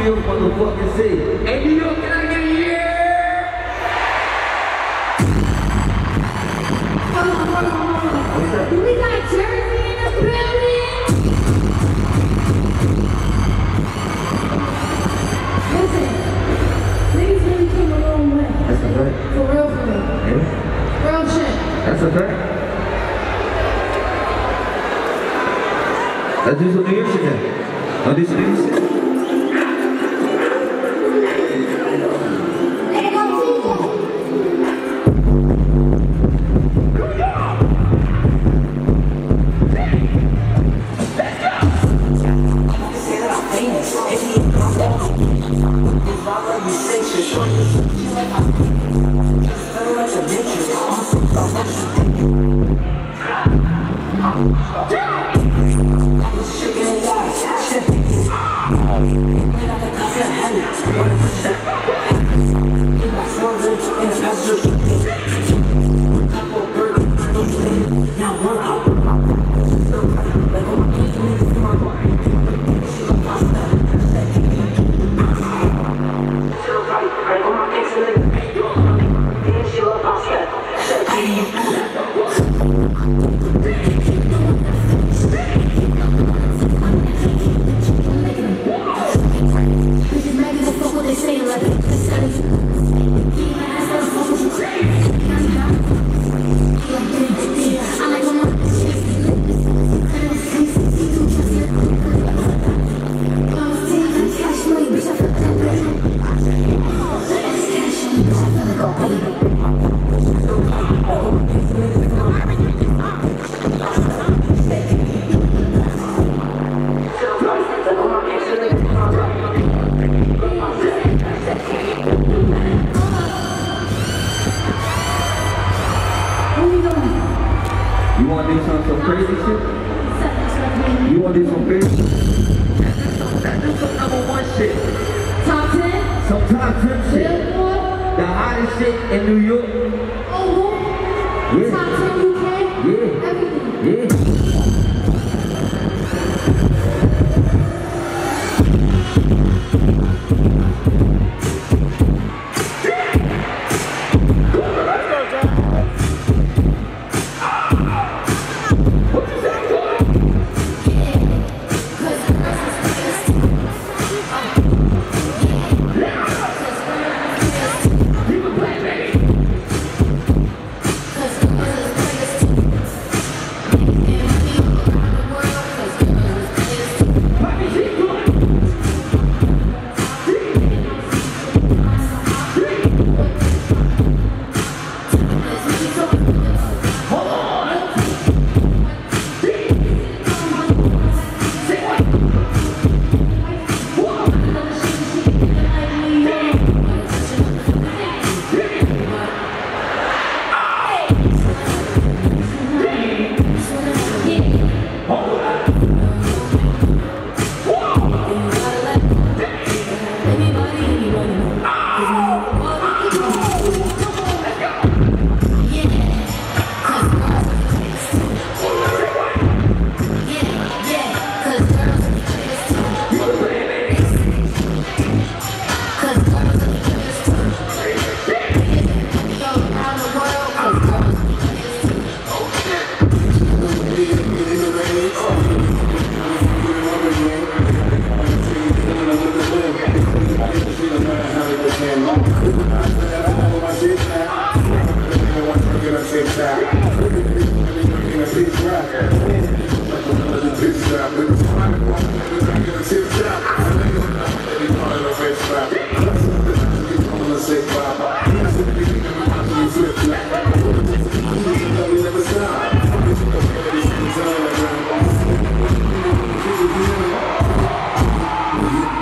York motherfucking city. Hey, New York, can I get a yeah? Do we got Jersey in the building? Listen, niggas really came a long way. That's a fact. For real, for real. Yeah. Real shit. That's a fact. Let's do some New York shit then. Let's do some New York shit. You want to do some crazy shit? You want to do some crazy shit? That's some number one shit. Top 10? Some top 10 shit. Billboard? The hottest shit in New York. Oh, yeah. Top 10 UK? Yeah. Everything. Yeah. Say bye.